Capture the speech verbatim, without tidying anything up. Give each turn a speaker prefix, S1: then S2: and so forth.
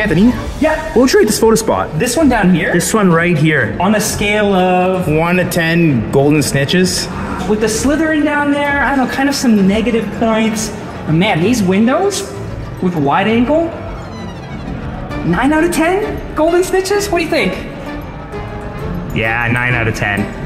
S1: Anthony.
S2: Yeah.
S1: We'll rate this photo spot.
S2: This one down here.
S1: This one right here.
S2: On a scale of
S1: one to ten golden snitches.
S2: With the slithering down there, I don't know, kind of some negative points. And man, these windows with wide angle, nine out of ten golden snitches? What do you think?
S1: Yeah, nine out of ten.